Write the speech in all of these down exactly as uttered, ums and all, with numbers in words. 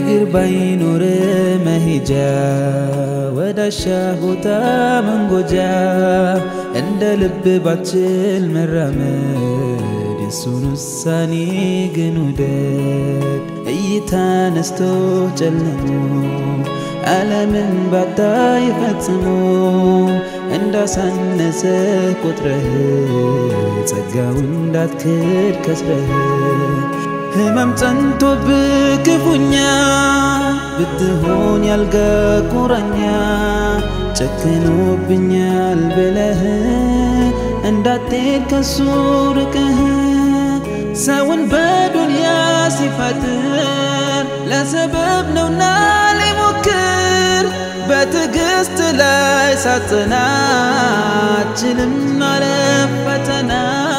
እግር ባይኖር መሄጃ ወዳሻ ቦታ መንጎጃ እንደ ልብ ባትችል መራመድ የሱን ውሳኔ ግን ውደድ እይታ ነስቶ ጨልሞ ዓለምን ባታይ ፈጽሞ እንዳሳነሰ ቁጥረህ ጸጋው እንዳትክድ ከስረህ ህመም ጸንቶብህ ክፉኛ ብትሆን ያልጋ ቁራኛ ጨክኖብኛል ብለህ እንዳትሄድ ከሱ ርቀህ ሰውን በዱንያ ሲፈጥር ለሰበብ ነውና ሊሞክር በትዕግስት ላይ ሳትጸና አትችልም ማለፍ ፈተና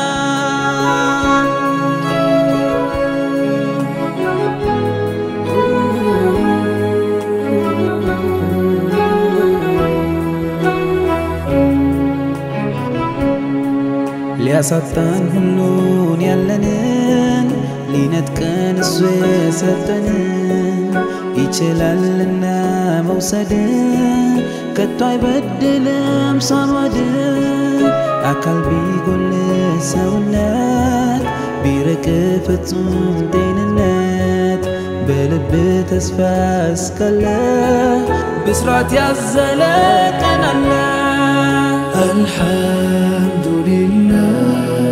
ሊያሳጣን ሁሉን ያለንን ሊነጥቀን እሱ የሰጠንን ይችላልና መውሰድ ከቶ አይበድልም ሳንወድ አካል ቢጎል ሰውነት ቢርቅ ፍጹም ጤንነት በልብ ተስፋ እስካለ ብስራት ያዘለ ቀን አለ الحمد لله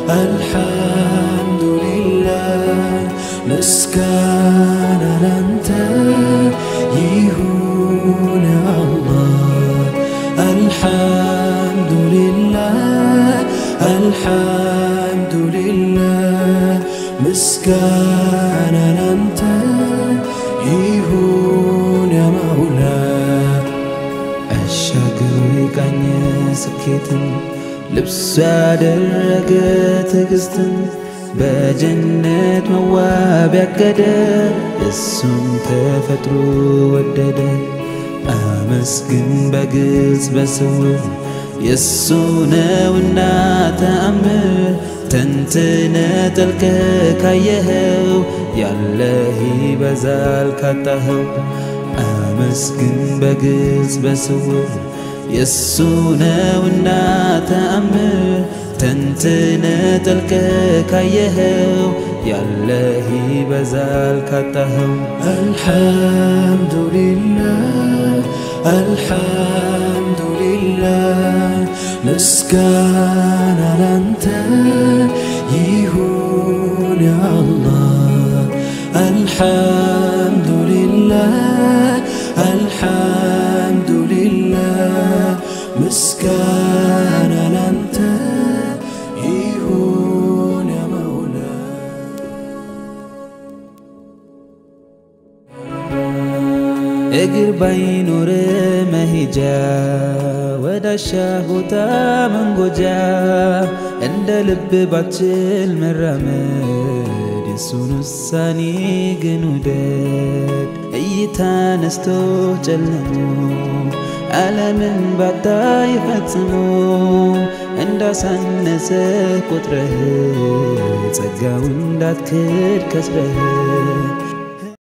الحمد لله مسكانا لانت يهون الله الحمد لله الحمد لله مسكانا لانت يهون يا مولاي አሻግሮ የቃኘ ስኬትን ልብሱ ያደረገ ትዕግስትን በጀነት መዋብ ያቀደ እሱን ተፈጥሮ ወደደ አመስግን በግልጽ በስውር የሱ ነውና ተአምር ተንትነ ጠልቀህ ካየኸው ያለህ ይበዛል ካጣኸው አመስግን በግልጽ በስውር የሱ ነውና ተአምር ተንትነ ጠልቀህ ካየኸው ያለህ ይበዛል ካጣኸው الحمد لله الحمد لله مسكانا لانت يهون يا الله الحمد لله الحمد لله مسكانا لانت يهون يا مولاي እግር ባይኖር መሄጃ ወዳሻ ቦታ መንጎጃ እንደ ልብ ባትችል መራመድ የሱን ውሳኔ ግን ውደድ እይታ ነስቶ ጨልሞ ዓለምን ባታይ ፈጽሞ እንዳሳነሰ ቁጥረህ ጸጋው እንዳትክድ ከስረህ